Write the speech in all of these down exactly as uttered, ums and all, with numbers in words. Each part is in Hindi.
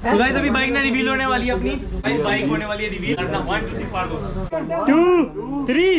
तो गाइस अभी बाइक ना रिवील होने वाली है अपनी। गाइस बाइक होने वाली है रिवील। वन टू थ्री फाड़ दो। Two three.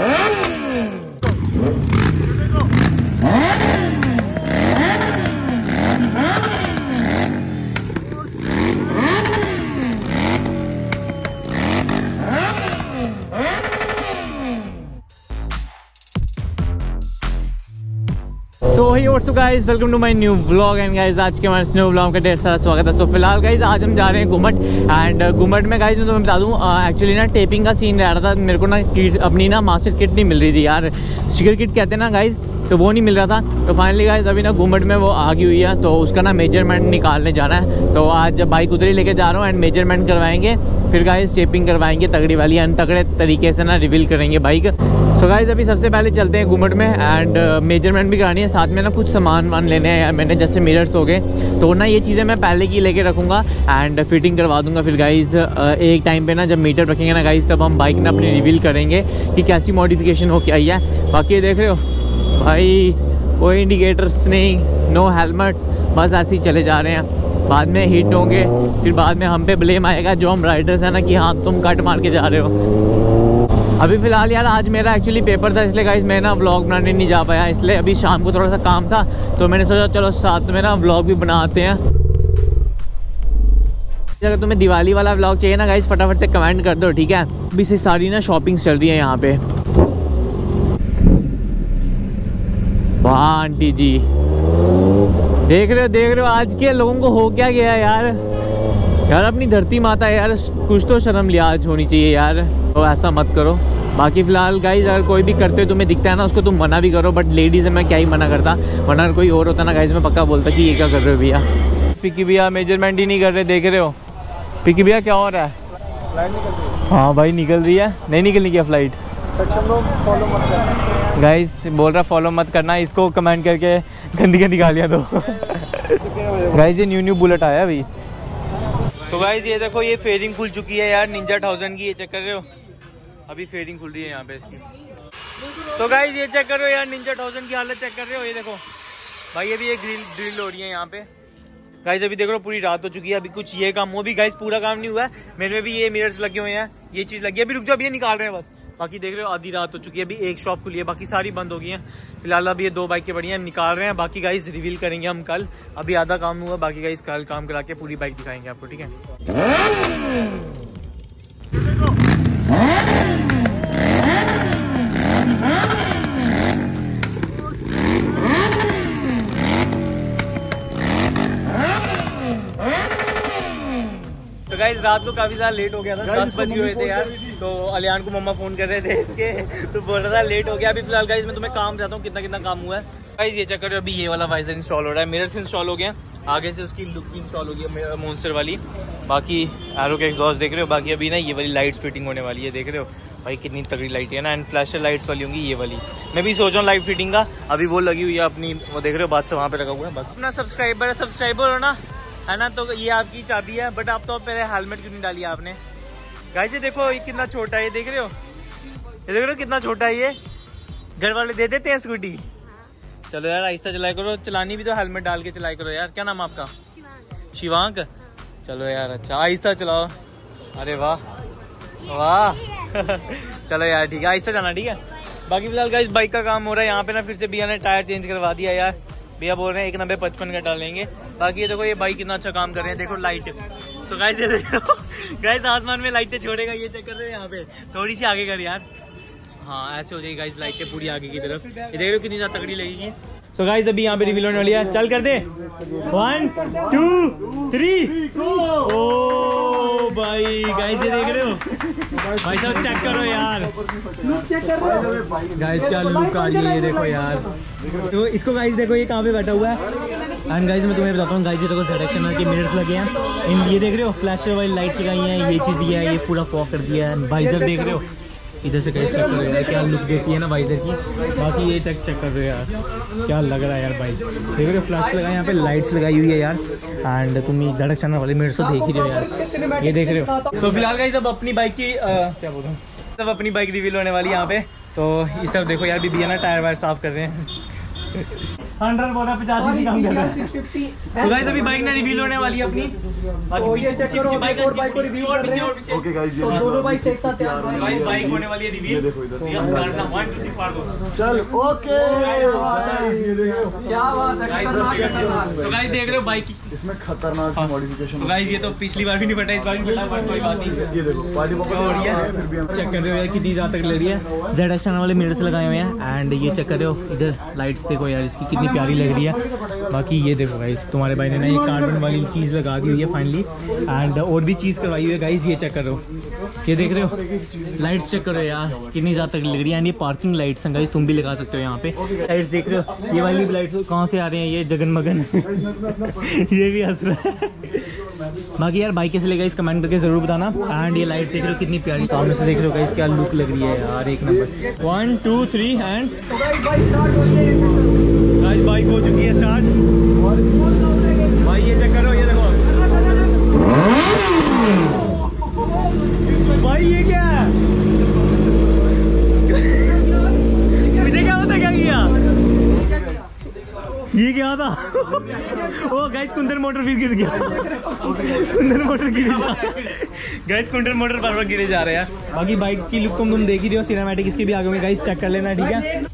So hi what's up guys, welcome to my new vlog. And guys आज के हमारे न्यू व्लॉग का ढेर सारा स्वागत है। सो so, फिलहाल गाइस आज हम जा रहे हैं घुमट। एंड घुमट में गाइस मैं तुम्हें बता दूं, एक्चुअली ना टेपिंग का सीन रह रहा था। मेरे को ना किट अपनी ना मास्टर किट नहीं मिल रही थी यार, स्टिकर किट कहते हैं ना गाइस, तो वो नहीं मिल रहा था। तो फाइनली गाइस अभी ना घुमट में वो आ गई हुई है, तो उसका ना मेजरमेंट निकालने जाना है। तो आज बाइक उधर ही लेके जा रहा हूँ एंड मेजरमेंट करवाएंगे, फिर गाइस टेपिंग करवाएंगे तगड़ी वाली एंड तगड़े तरीके से ना रिवील करेंगे बाइक। सो गाइस अभी सबसे पहले चलते हैं घुमट में एंड मेजरमेंट भी करानी है, साथ में ना कुछ सामान वान लेने हैं यार मैंने, जैसे मिरर्स हो गए। तो ना ये चीज़ें मैं पहले की लेके रखूँगा एंड फिटिंग करवा दूंगा। फिर गाइस एक टाइम पे ना जब मीटर रखेंगे ना गाइस, तब हम बाइक ना अपनी रिवील करेंगे कि कैसी मॉडिफिकेशन हो के आई है। बाकी देख रहे हो भाई, कोई इंडिकेटर्स नहीं, नो हेलमेट्स, बस ऐसे ही चले जा रहे हैं। बाद में हिट होंगे, फिर बाद में हम पे ब्लेम आएगा जो हम राइडर्स हैं ना कि हाँ तुम कट मार के जा रहे हो। अभी फ़िलहाल यार आज मेरा एक्चुअली पेपर था, इसलिए गाइस मैं ना व्लॉग बनाने नहीं जा पाया, इसलिए अभी शाम को थोड़ा सा काम था, तो मैंने सोचा चलो साथ में ना व्लॉग भी बनाते हैं। अगर तुम्हें दिवाली वाला व्लॉग चाहिए ना गाइस, फटाफट से कमेंट कर दो, ठीक है। अभी से सारी ना शॉपिंग चल रही है यहाँ पे। वाह आंटी जी, देख रहे हो देख रहे हो आज के लोगों को हो क्या गया यार। यार अपनी धरती माता है यार, कुछ तो शर्म लिहाज होनी चाहिए यार, तो ऐसा मत करो। बाकी फिलहाल गाइज अगर कोई भी करते हो तुम्हें दिखता है ना, उसको तुम मना भी करो, बट लेडीज़ है मैं क्या ही मना करता, वरना अगर कोई और होता ना गाइज मैं पक्का बोलता कि ये क्या कर रहे हो भैया। पिकी भैया मेजरमेंट ही नहीं कर रहे, देख रहे हो पिकी भैया क्या हो रहा है। फ्लाइट निकल रही है। हाँ भाई निकल रही है, नहीं निकलनी क्या फ्लाइट। फॉलो मत करना गाइज, बोल रहा फॉलो मत करना, इसको कमेंट करके गंदी गंदी गालियाँ दो। गाइज ये न्यू न्यू बुलेट आया अभी। तो गाइज ये देखो ये फेयरिंग खुल चुकी है यार, निंजा थाउजेंड की, ये चेक कर रहे हो अभी फेयरिंग खुल रही है यहाँ पे इसकी। तो गाइज ये चेक कर रहे हो यार, निंजा थाउजेंड की हालत चेक कर रहे हो, ये देखो भाई अभी ये ग्रिल ड्रिल हो रही है यहाँ पे। गाइज अभी देखो पूरी रात हो चुकी है, अभी कुछ ये काम वो भी गाइज पूरा काम नहीं हुआ है, मेरे में भी ये मिरर्स लगे हुए हैं, ये चीज लगी है, अभी रुक जाओ अभी ये निकाल रहे हैं बस। बाकी देख रहे हो आधी रात हो चुकी है, अभी एक शॉप खुली है, बाकी सारी बंद हो गई हैं। फिलहाल अभी ये दो बाइकें बढ़िया निकाल रहे हैं, बाकी गाइस रिवील करेंगे हम कल, अभी आधा काम हुआ, बाकी गाइस कल काम करा के पूरी बाइक दिखाएंगे आपको, ठीक है। तो गाइस रात को काफी ज्यादा लेट हो गया था, दस बजे हुए थे यार, तो अलियान को मम्मा फोन कर रहे थे इसके, तो बोल रहा था लेट हो गया। अभी फिलहाल गाइस मैं तुम्हें काम बताता हूँ कितना कितना काम हुआ है। गाइस ये चक्कर अभी ये वाला वाइजर इंस्टॉल हो रहा है, मिरर्स इंस्टॉल हो गया, आगे से उसकी लुक इंस्टॉल हो गई है मॉन्स्टर वाली, बाकी एरो के एग्जॉस्ट देख रहे हो, बाकी अभी ना ये वाली लाइट्स फिटिंग होने वाली है, देख रहे हो भाई कितनी तगड़ी लाइट है ना, एंड फ्लैशर लाइट्स वाली होंगी ये वाली। मैं भी सोच रहा हूँ लाइट फिटिंग का, अभी वो लगी हुई है अपनी, वो देख रहे हो बात से वहाँ पे लगा हुआ है। बस अपना सब्सक्राइबर है, सब्सक्राइबर हो ना है ना, तो ये आपकी चाबी है, बट आप तो पहले हेलमेट क्यों नहीं डाली आपने। गाइस ये देखो ये कितना छोटा है, ये देख रहे हो ये देख रहे हो कितना छोटा है, ये घर वाले दे देते हैं स्कूटी। चलो यार आहिस्ता चलाया करो, चलानी भी तो हेलमेट डाल के चलाया करो यार। क्या नाम आपका। शिवांक। चलो यार अच्छा आहिस्ता चलाओ, अरे वाह वाह। चलो यार ठीक है आहिस्ता जाना, ठीक है। बाकी फिलहाल गाइस बाइक का काम हो रहा है यहाँ पे ना, फिर से भैया ने टायर चेंज करवा दिया यार, भैया बोल रहे हैं एक नब्बे पचपन का डालेंगे। बाकी ये देखो ये बाइक कितना अच्छा काम कर रहे हैं, देखो लाइट। तो गाइस ये देखो गाइस आसमान में लाइटें छोड़ेगा, ये चेक कर रहे हैं यहाँ पे, थोड़ी सी आगे कर यार, हाँ ऐसे हो जाएगी गाइस लाइटें पूरी आगे की तरफ, ये देख रहे हो कितनी ज्यादा तगड़ी लगेगी। तो गाइस अभी यहाँ पे रिवील होने वाली है, चल कर दे, वन टू थ्री। ओ भाई गाइस ये देख रहे हो भाई साहब, चेक करो यार गाइस क्या लुक आ रही है, ये देखो यार। तो इसको गाइस देखो ये कहाँ पे बैठा हुआ है, एंड गाइस मैं तुम्हें बताता हूँ गाइस, ये देखो सेलेक्शन के मिरर्स लगे हैं इन, ये देख रहे हो फ्लैशर वाली लाइट्स लगाई हैं, ये चीज़ दिया है, ये पूरा फॉग कर दिया है, वाइजर देख रहे हो इधर से कैसे चेक कर रहे हो यार, क्या लुक देती है ना वाइजर की। बाकी ये चेक चेक कर रहे हो यार, क्या लग रहा है यार बाइक, देख रहे हो फ्लैश लगाए यहाँ पे, लाइट्स लगाई हुई है यार, एंड तुम ज़्यादा चैनल वाले मिरर्स तो देख ही रहे हो यार, ये देख रहे हो। तो फिलहाल गाइस अब अपनी बाइक की क्या बोल रहा हूँ, तब अपनी बाइक रिवील होने वाली है यहाँ पे। तो इस तरफ देखो यार, भी भैया ना टायर वायर साफ कर रहे हैं। हंड्रेड बोला पचास ही काम कर रहा है। तो गाइस अभी बाइक ना रिवील होने वाली है अपनी। तो ये चेक करो बाइक बाइक को रिवील कर रहे हैं। ओके गाइस तो दोनों बाइक एक साथ तैयार हैं। गाइस बाइक होने वाली है रिवील। देखो इधर वन टू थ्री फाड़ दो। चल ओके ये देखो क्या बात है, खतरनाक खतरनाक। तो गाइस देख रहे हो बाइक की इसमें खतरनाक मॉडिफिकेशन। तो गाइस ये तो पिछली बार भी नहीं फटा, इस बार भी फटा, बट कोई बात नहीं। ये देखो पार्टी पॉपर हो रही है, फिर भी हम चेक कर रहे हो यार कितनी ज्यादा तक लग रही है। जेड एक्स वाले मिरर्स लगाए हुए हैं एंड ये चेक कर रहे हो इधर लाइट्स देखो यार इसकी कितनी प्यारी लग रही है। बाकी ये देखो गाइस तुम्हारे भाई ने ना ये कार्बन वाली चीज़ लगा दी हुई है फाइनली एंड और भी चीज़ करवाई हुई है गाइस। ये चेक करो, ये देख रहे हो लाइट्स चेक करो यार कितनी ज़्यादा तक लग रही है एंड ये पार्किंग लाइट्स हैं गाइस, तुम भी लगा सकते हो यहाँ पे। लाइट्स देख रहे हो, ये वाली लाइट्स कहाँ से आ रहे हैं, ये जगनमगन ये भी हंस रहा है। बाकी यार बाइक कैसे लगा इस कमेंट करके जरूर बताना। एंड ये लाइट देख रहे हो कितनी प्यारी, सामने से देख रहे हो गाइस क्या लुक लग रही है यार, एक नंबर। One two three and guys bike हो चुकी है स्टार्ट। भाई ये चेक करो, ये देखो भाई ये क्या है, मुझे क्या होता, क्या किया ये क्या था? ओ गाइस कुंदन मोटर फिर गिर गया, कुंदन मोटर गिरे जा गाइस, कुंदन मोटर बार बार गिरे जा रहे हैं। बाकी बाइक की लुक तुम तुम देख ही रहे हो, सिनेमैटिक इसके भी आगे में गाइस चेक कर लेना, ठीक है।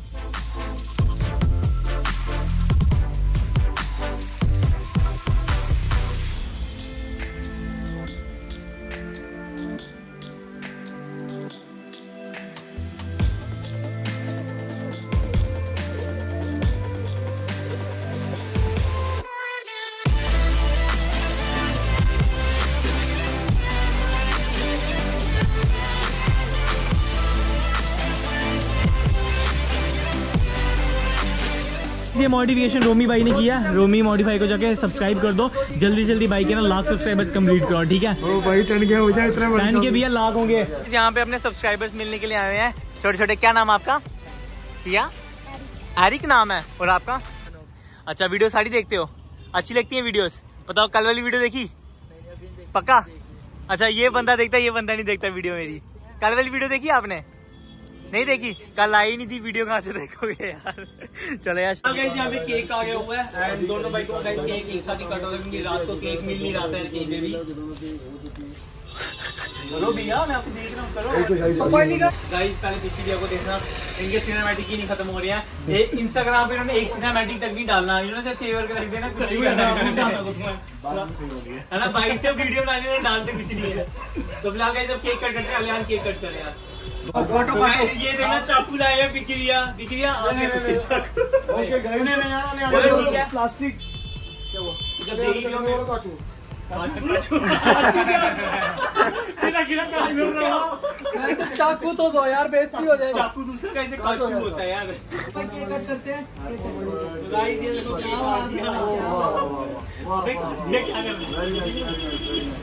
ये मॉडिफिकेशन रोमी भाई ने किया, रोमी मॉडिफाई को जाके सब्सक्राइब कर दो, जल्दी जल्दी बाइक है ना लाख सब्सक्राइबर्स कंप्लीट करो, ठीक है। ओ भाई टन गया हो जाए इतना टन के भैया लाख होंगे। यहाँ पे अपने सब्सक्राइबर्स मिलने के लिए आए हैं छोटे छोटे। क्या नाम आपका? क्या एरिक नाम है, और आपका? अच्छा वीडियो सारी देखते हो, अच्छी लगती है वीडियोस? बताओ कल वाली वीडियो देखी? पक्का? अच्छा ये बंदा देखता है, ये बंदा नहीं देखता वीडियो मेरी। कल वाली वीडियो देखी आपने? नहीं देखी? कल आई नहीं थी वीडियो, कहाँ से देखोगे यार। चलो यार गाइस यहाँ पे केक आ गया हुआ है एंड दोनों बाइकों का गाइस केक एक साथ ही कट हो गया क्योंकि रात को केक मिल नहीं रहा था कहीं पे भी। करो भैया, मैं आपको देख रहा हूँ, करो गाइस। पहले पिछली वीडियो को देखना, इनके सिनेमैटिक ही नहीं खत्म हो रही है। इंस्टाग्राम पे इन्होंने एक सिनेमैटिक तक नहीं डालना, इन्होंने सेव करके रख देना, कुछ नहीं करना है ना। बाइक से वीडियो बनाने डालते कुछ नहीं है। तो फिलहाल गाइस जब केक कट करते हैं, अलियान केक कट करें यार। तो ये देखना चाकू लाए हैं, बिक्रिया बिक्रिया ओके गाइस प्लास्टिक चाकू तो दो यार, बेइज्जती हो जाएगी। चाकू दूसरा कैसे काचू होता है यार। करते हैं गाइस ये देखो ये क्या कर रहे हैं,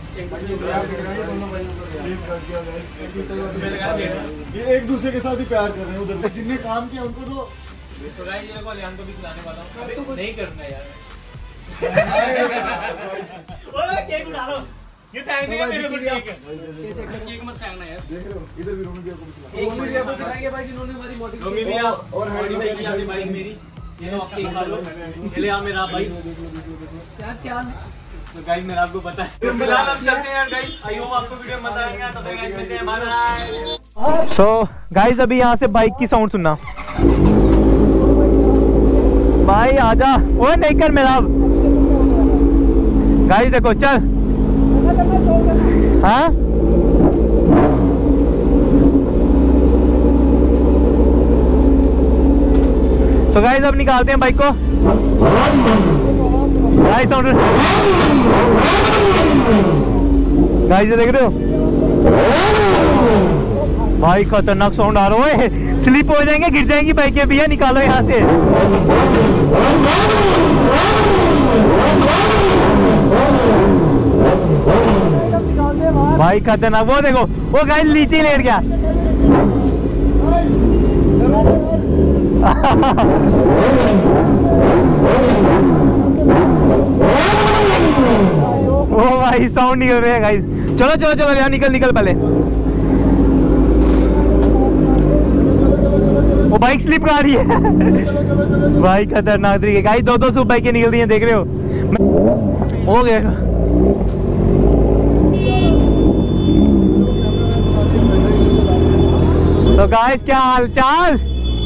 ये एक दूसरे के साथ ही प्यार कर रहे हैं, उधर जिनने काम किया उनको तो। तो गाइस ये को अलियान को भी खिलाने वाला हूं, तो नहीं करना यार। ओए केक उठा लो, ये टाइम देगा मेरे को केक। केक मत फेंकना यार। देख रहे हो इधर भी रोमी भैया को एक भी भैया को खिलाएंगे भाई जिन्होंने हमारी मोटी रोमी भैया और हमारी भाई की आपकी बाइक मेरी, ये लो आप केक खा लो। चले आ मेरा भाई क्या क्या तो गाइस मेरा आपको पता है। तो फिलहाल हम चलते हैं यार गाइस, आई होप आपको वीडियो मजा आएगा। तब तक गाइस मिलते हैं, बाय बाय। सो गाइस अभी यहाँ से बाइक की साउंड सुनना भाई, आजा। ओ नहीं कर मेरा गाइस, देखो चल। हाँ तो गाइस अब निकालते हैं बाइक को। गाइस साउंड गाइस ये देख रहे हो भाई, खतरनाक साउंड आ रहा है। स्लिप हो जाएंगे, गिर जाएंगी बाइकें भैया, निकालो यहाँ से। भाई खतरनाक, वो देखो वो गाइस नीचे लेट गया। ओ भाई साउंड निकल रहे हैं गाइस। चलो चलो चलो यार, निकल निकल पहले। वो बाइक स्लिप कर रही है भाई, खतरनाक तरीके। गाइस दो दो सूप बाइकें निकल रही हैं, देख रहे हो। हो गया। सो गाइस क्या हाल चाल।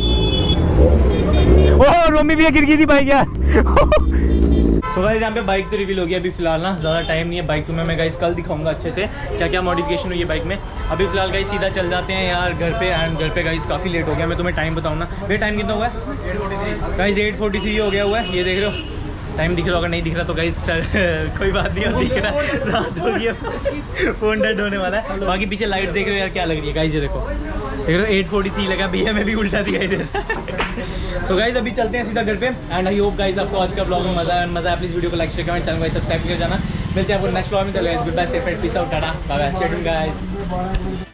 ओह रोमी भी गिर गई थी बाइक यार। तो गाइस यहाँ पे बाइक तो रिवील हो गया अभी फिलहाल ना, ज़्यादा टाइम नहीं है। बाइक तुम्हें मैं गाइस कल दिखाऊंगा अच्छे से क्या क्या मॉडिफिकेशन हुई है बाइक में। अभी फिलहाल गाइस सीधा चल जाते हैं यार घर पे। एंड घर पे गाइस काफ़ी लेट हो गया। मैं तुम्हें टाइम बताऊँ ना, ये टाइम कितना हुआ है गाइस? एट फोर्टी थ्री हो गया हुआ है, ये देख रहे हो। टाइम दिख रहा होगा, नहीं दिख रहा तो गाइस कोई बात नहीं, दिख रहा है, रात हो गई है, फोन डेड होने वाला है। बाकी पीछे लाइट देख रहे हो यार क्या लग रही है गाइस, ये देखो देख रहे हो एट फोर्टी थ्री लगा, बी में भी उल्टा दिखाई दे रहा है। सो गाइस अभी चलते हैं सीधा घर पे। एंड आई होप गाइस आपको आज का ब्लॉग में मजा है मजा है प्लीज वीडियो को लाइक शेयर कमेंट चैनल को सब्सक्राइब कर जाना। मिलते हैं आपको नेक्स्ट ब्लॉग में। चलो good bye, safe and peace out, tata bye bye, stay tuned guys.